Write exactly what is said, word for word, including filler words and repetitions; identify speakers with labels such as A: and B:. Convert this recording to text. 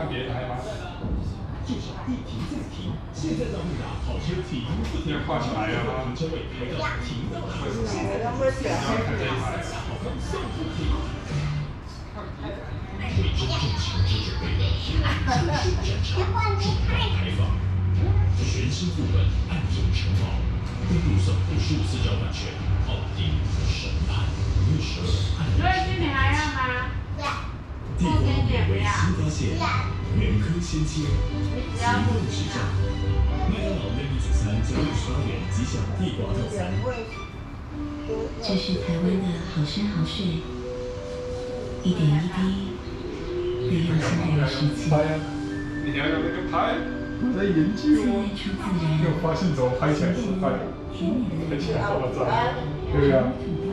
A: 看别台吗？就是一停再停，现在到路达跑车停不停，换起来了吗？停车位回到停到哪？现在要看这一台，好看送不停。为真正强者准备的是战场，重磅开放，全新副本暗影城堡，登录送付十五次召唤权，奥丁审判毒蛇暗影。
B: 所以今天还要吗？
A: 帝国美味新发现，原科鲜切，启动实战。麦当劳内地主餐九六十八元即享地瓜套餐。
C: 这是台湾的好山好水，一点一滴。 利用现代的时机，
A: 你要用那个拍，我在研究哦。没有发现怎么拍起来是拍，拍起来这么糟，对呀。